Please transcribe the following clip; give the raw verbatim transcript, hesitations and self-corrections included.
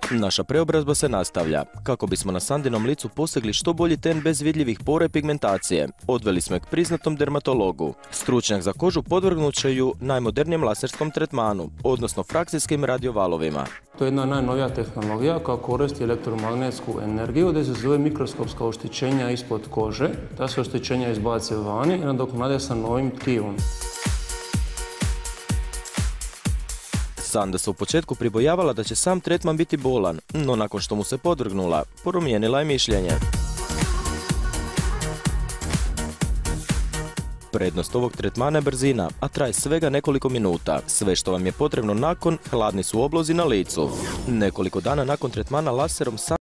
Naša preobrazba se nastavlja. Kako bismo na Sandinom licu postigli što bolji ten bez vidljivih pora i pigmentacije, odveli smo je k priznatom dermatologu. Stručnjak za kožu podvrgnut će ju najmodernijem laserskom tretmanu, odnosno frakcijskim radiovalovima. To je jedna najnovija tehnologija koja koristi elektromagnetsku energiju gdje se zove mikroskopska oštećenja ispod kože. Ta se oštećenja izbace vani i nadoknade sa novim tkivom. Sanda se u početku pribojavala da će sam tretman biti bolan, no nakon što mu se podvrgnula, promijenila je mišljenje. Prednost ovog tretmana je brzina, a traje svega nekoliko minuta. Sve što vam je potrebno nakon, hladni su oblozi na licu. Nekoliko dana nakon tretmana laserom